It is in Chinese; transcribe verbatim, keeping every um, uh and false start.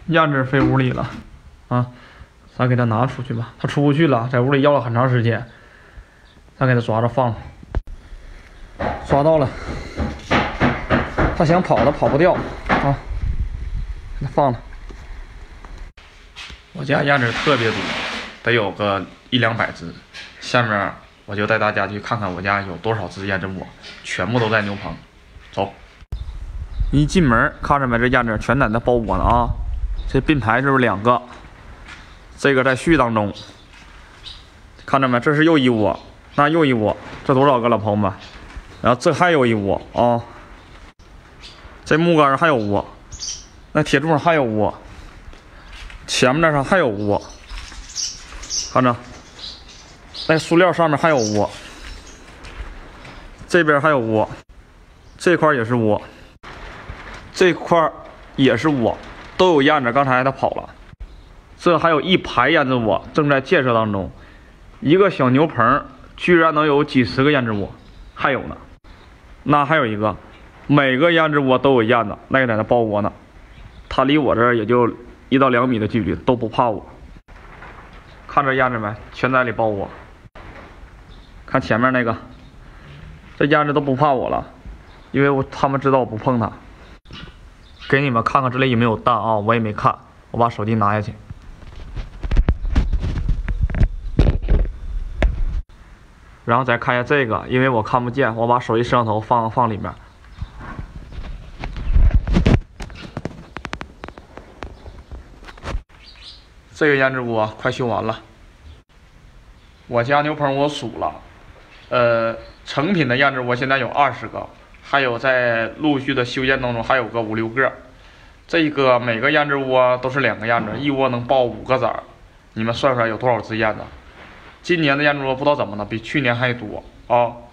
燕子飞屋里了，啊，咱给它拿出去吧。它出不去了，在屋里要了很长时间，咱给它抓着放了。抓到了，它想跑，它跑不掉啊，给它放了。我家燕子特别多，得有个一两百只。下面我就带大家去看看我家有多少只燕子窝，全部都在牛棚。走。一进门看着没，这燕子全在那包窝呢啊！这并排是不是两个？这个在序当中，看着没？这是又一窝，那又一窝，这多少个了，朋友们？然后这还有一窝啊，这木杆上还有窝，那铁柱上还有窝，前面那上还有窝，看着，那塑料上面还有窝，这边还有窝，这块也是窝。这块也是窝，都有燕子。刚才它跑了，这还有一排燕子窝正在建设当中。一个小牛棚居然能有几十个燕子窝，还有呢，那还有一个，每个燕子窝都有燕子，那个在那包窝呢。它离我这儿也就一到两米的距离，都不怕我。看这燕子没？全在里包窝。看前面那个，这燕子都不怕我了，因为我他们知道我不碰它。给你们看看这里有没有蛋啊！我也没看，我把手机拿下去。然后再看一下这个，因为我看不见，我把手机摄像头放放里面。这个燕子窝快修完了。我家牛棚我数了，呃，成品的燕子窝现在有二十个。还有在陆续的修建当中，还有个五六个。这个每个燕子窝都是两个燕子，一窝能抱五个崽儿。你们算出来有多少只燕子？今年的燕子窝不知道怎么了，比去年还多啊！